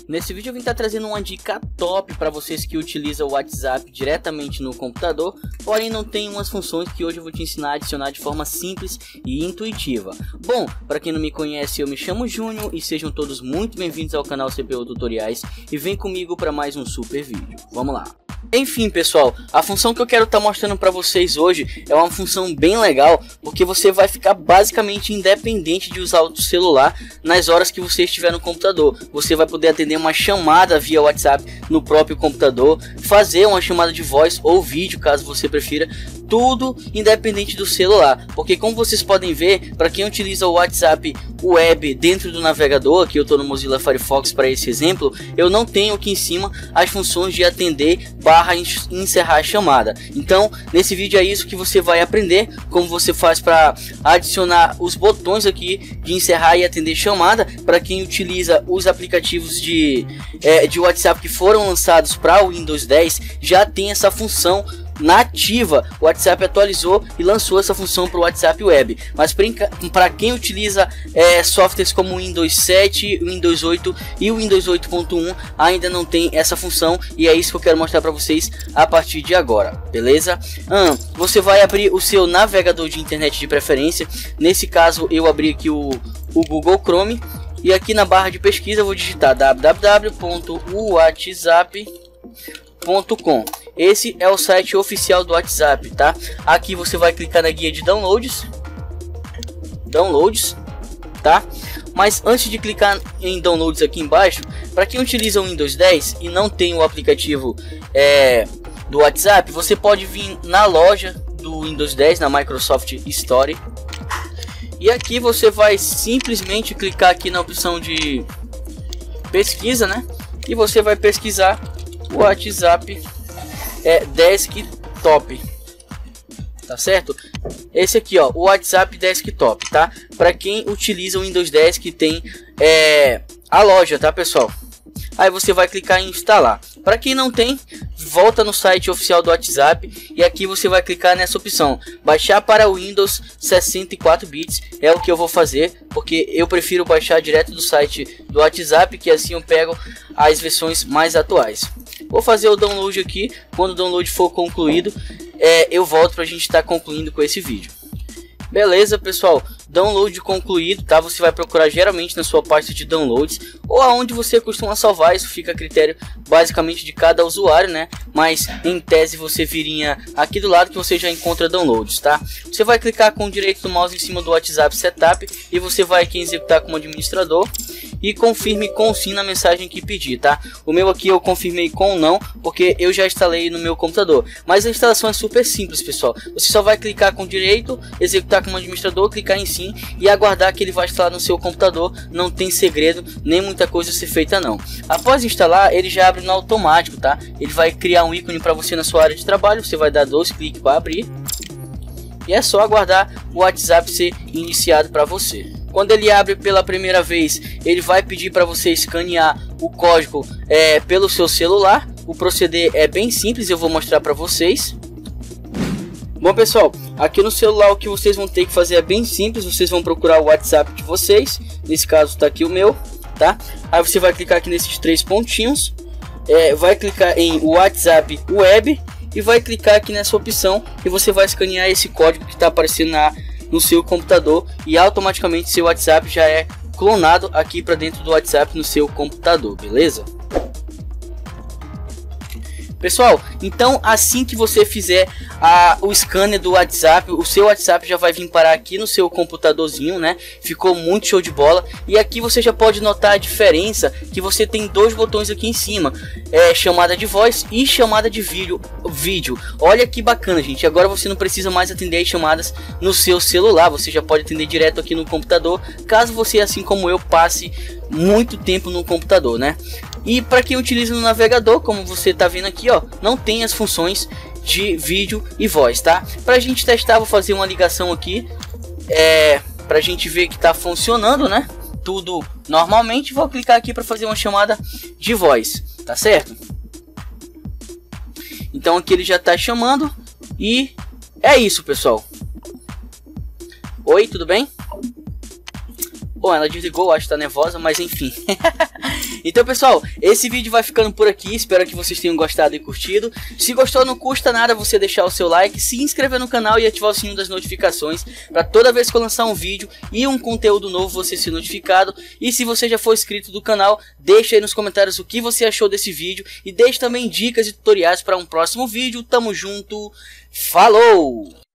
Nesse vídeo eu vim estar trazendo uma dica top para vocês que utilizam o WhatsApp diretamente no computador, porém não tem umas funções que hoje eu vou te ensinar a adicionar de forma simples e intuitiva. Bom, para quem não me conhece, eu me chamo Júnior e sejam todos muito bem-vindos ao canal CPU Tutoriais e vem comigo para mais um super vídeo. Vamos lá! Enfim pessoal, a função que eu quero estar mostrando para vocês hoje é uma função bem legal, porque você vai ficar basicamente independente de usar o celular nas horas que você estiver no computador. Você vai poder atender uma chamada via WhatsApp no próprio computador, fazer uma chamada de voz ou vídeo caso você prefira, tudo independente do celular. Porque como vocês podem ver, para quem utiliza o WhatsApp web dentro do navegador, aqui eu estou no Mozilla Firefox para esse exemplo, eu não tenho aqui em cima as funções de atender barra encerrar a chamada. Então nesse vídeo é isso que você vai aprender, como você faz para adicionar os botões aqui de encerrar e atender chamada. Para quem utiliza os aplicativos de WhatsApp que foram lançados para o Windows 10, já tem essa função nativa. O WhatsApp atualizou e lançou essa função para o WhatsApp Web, mas para quem utiliza softwares como o Windows 7, Windows 8 e o Windows 8.1 ainda não tem essa função, e é isso que eu quero mostrar para vocês a partir de agora, beleza? Você vai abrir o seu navegador de internet de preferência. Nesse caso eu abri aqui o Google Chrome, e aqui na barra de pesquisa eu vou digitar www.whatsapp.com. Esse é o site oficial do WhatsApp, tá? Aqui você vai clicar na guia de downloads, tá? Mas antes de clicar em downloads aqui embaixo, para quem utiliza o Windows 10 e não tem o aplicativo do WhatsApp, você pode vir na loja do Windows 10, na Microsoft Store, e aqui você vai simplesmente clicar aqui na opção de pesquisa, né? E você vai pesquisar o WhatsApp desktop, tá certo? Esse aqui, ó, o WhatsApp desktop, tá? Para quem utiliza o Windows 10 que tem a loja, tá pessoal? Aí você vai clicar em instalar. Para quem não tem, volta no site oficial do WhatsApp e aqui você vai clicar nessa opção, baixar para o Windows 64 bits. É o que eu vou fazer, porque eu prefiro baixar direto do site do WhatsApp, que assim eu pego as versões mais atuais. Vou fazer o download aqui. Quando o download for concluído, eu volto para a gente estar concluindo com esse vídeo. Beleza pessoal, download concluído, tá? Você vai procurar geralmente na sua pasta de downloads ou aonde você costuma salvar, isso fica a critério basicamente de cada usuário, né? Mas em tese você viria aqui do lado que você já encontra downloads, tá? Você vai clicar com o direito do mouse em cima do WhatsApp Setup e você vai aqui executar como administrador e confirme com sim na mensagem que pedir, tá? O meu aqui eu confirmei com não, porque eu já instalei no meu computador, mas a instalação é super simples pessoal. Você só vai clicar com o direito, executar como administrador, clicar em sim e aguardar que ele vai instalar no seu computador. Não tem segredo, nem muita coisa a ser feita não. Após instalar, ele já abre no automático, tá? Ele vai criar um ícone para você na sua área de trabalho, você vai dar 2 cliques para abrir e é só aguardar o WhatsApp ser iniciado para você. Quando ele abre pela primeira vez, ele vai pedir para você escanear o código pelo seu celular. O proceder é bem simples, eu vou mostrar para vocês. Bom pessoal, aqui no celular o que vocês vão ter que fazer é bem simples. Vocês vão procurar o WhatsApp de vocês, nesse caso está aqui o meu, tá? Aí você vai clicar aqui nesses 3 pontinhos, vai clicar em WhatsApp Web e vai clicar aqui nessa opção e você vai escanear esse código que está aparecendo no seu computador e automaticamente seu WhatsApp já é clonado aqui para dentro do WhatsApp no seu computador, beleza? Pessoal, então assim que você fizer o scanner do WhatsApp, o seu WhatsApp já vai vir parar aqui no seu computadorzinho, né? Ficou muito show de bola. E aqui você já pode notar a diferença, que você tem 2 botões aqui em cima, chamada de voz e chamada de vídeo. Olha que bacana, gente. Agora você não precisa mais atender as chamadas no seu celular, você já pode atender direto aqui no computador, caso você, assim como eu, passe muito tempo no computador, né? E para quem utiliza no navegador, como você tá vendo aqui, ó, não tem as funções de vídeo e voz, tá? Pra gente testar, vou fazer uma ligação aqui, pra gente ver que tá funcionando, né? Tudo normalmente. Vou clicar aqui para fazer uma chamada de voz, tá certo? Então aqui ele já tá chamando e é isso, pessoal. Oi, tudo bem? Bom, ela desligou, acho que tá nervosa, mas enfim. Então pessoal, esse vídeo vai ficando por aqui, espero que vocês tenham gostado e curtido. Se gostou, não custa nada você deixar o seu like, se inscrever no canal e ativar o sininho das notificações para toda vez que eu lançar um vídeo e um conteúdo novo você ser notificado. E se você já for inscrito do canal, deixa aí nos comentários o que você achou desse vídeo e deixe também dicas e tutoriais para um próximo vídeo. Tamo junto, falou!